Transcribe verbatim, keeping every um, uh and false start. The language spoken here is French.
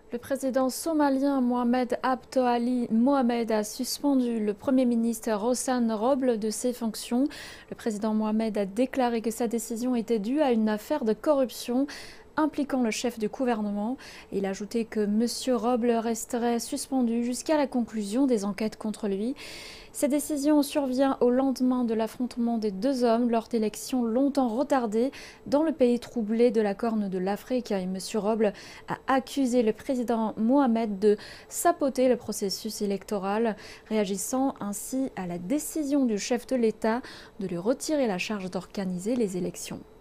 Le président somalien Mohamed Abdo Ali Mohamed a suspendu le Premier ministre Hosni Roble de ses fonctions. Le président Mohamed a déclaré que sa décision était due à une affaire de corruption impliquant le chef du gouvernement. Il a ajouté que M. Roble resterait suspendu jusqu'à la conclusion des enquêtes contre lui. Cette décision survient au lendemain de l'affrontement des deux hommes lors d'élections longtemps retardées dans le pays troublé de la Corne de l'Afrique. Et M. Roble a accusé le président Mohamed de saboter le processus électoral, réagissant ainsi à la décision du chef de l'État de lui retirer la charge d'organiser les élections.